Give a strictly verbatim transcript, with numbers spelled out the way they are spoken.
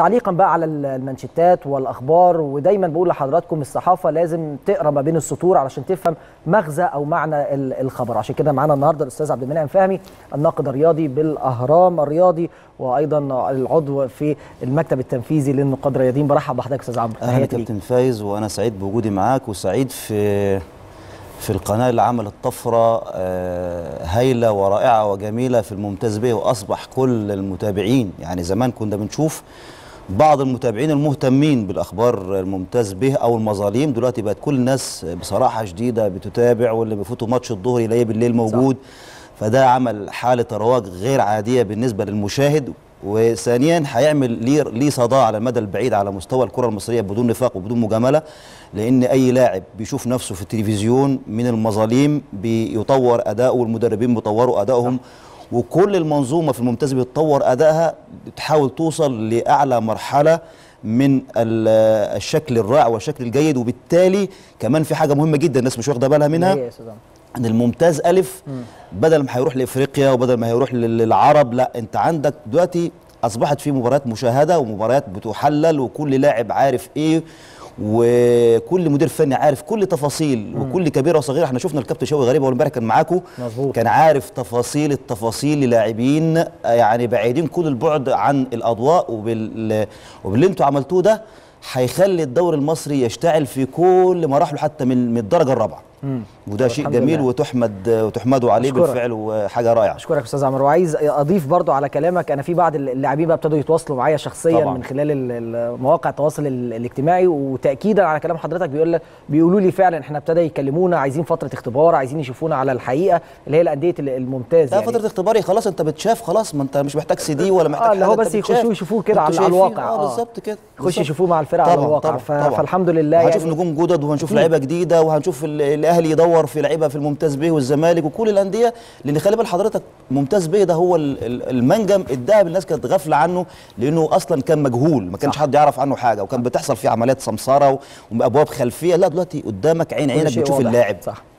تعليقا بقى على المانشيتات والاخبار، ودايما بقول لحضراتكم الصحافه لازم تقرا ما بين السطور علشان تفهم مغزى او معنى الخبر. عشان كده معانا النهارده الاستاذ عبد المنعم فهمي، الناقد الرياضي بالاهرام الرياضي، وايضا العضو في المكتب التنفيذي للنقاد الرياضيين. برحب بحضرتك استاذ عمرو. اهلا كابتن فايز، وانا سعيد بوجودي معاك، وسعيد في في القناه اللي عملت طفره هايله ورائعه وجميله في الممتاز به، واصبح كل المتابعين، يعني زمان كنا بنشوف بعض المتابعين المهتمين بالاخبار الممتاز به او المظالم، دلوقتي بقت كل الناس بصراحه شديده بتتابع، واللي بيفوتوا ماتش الظهر يلاقيه بالليل موجود. صح. فده عمل حاله رواج غير عاديه بالنسبه للمشاهد، وثانيا هيعمل ليه ليه صدى على المدى البعيد على مستوى الكره المصريه بدون نفاق وبدون مجامله، لان اي لاعب بيشوف نفسه في التلفزيون من المظالم بيطور اداؤه، والمدربين بيطوروا ادائهم، وكل المنظومه في الممتاز بتطور ادائها، بتحاول توصل لاعلى مرحله من الشكل الرائع والشكل الجيد. وبالتالي كمان في حاجه مهمه جدا الناس مش واخده بالها منها، ان الممتاز الف بدل ما هيروح لافريقيا وبدل ما هيروح للعرب، لا، انت عندك دلوقتي اصبحت في مباريات مشاهده ومباريات بتحلل، وكل لاعب عارف ايه، وكل مدير فني عارف كل تفاصيل، مم. وكل كبيره وصغيره. احنا شفنا الكابتن شوقي غريب اول امبارح كان معاكم، كان عارف تفاصيل التفاصيل للاعبين، يعني بعيدين كل البعد عن الاضواء، وبال وباللي انتوا عملتوه ده هيخلي الدوري المصري يشتعل في كل مراحله حتى من الدرجه الرابعه. مم. وده شيء جميل لله. وتحمد وتحمدوا عليه أشكرك. بالفعل، وحاجه رائعه. اشكرك استاذ عمرو. وعايز اضيف برضو على كلامك، انا في بعض اللاعبين بقى ابتدوا يتواصلوا معايا شخصيا طبعا. من خلال مواقع التواصل الاجتماعي، وتاكيدا على كلام حضرتك بيقول بيقولوا لي فعلا احنا ابتدى يكلمونا عايزين فتره اختبار، عايزين يشوفونا على الحقيقه اللي هي الانديه الممتاز. ده يعني فتره اختباري خلاص، انت بتشاف خلاص، ما انت مش محتاج سي دي ولا محتاج اه اللي هو بس يخشوا يشوفوه كده على الواقع. اه بالظبط كده، يخشوا يشوفوه مع الفرقه على الواقع. فالحمد لله هنشوف يعني نجوم جدد، وهنشوف لعيبه جديده، وهنشوف الاهلي يدور في لعيبه في الممتاز به والزمالك وكل الانديه، لان خلي بال حضرتك ممتاز به ده هو المنجم الذهب، الناس كانت غافله عنه لانه اصلا كان مجهول، ما كانش حد يعرف عنه حاجه، وكان بتحصل فيه عمليات سمساره وابواب خلفيه. لا، دلوقتي قدامك عين عينك بتشوف اللاعب. صح.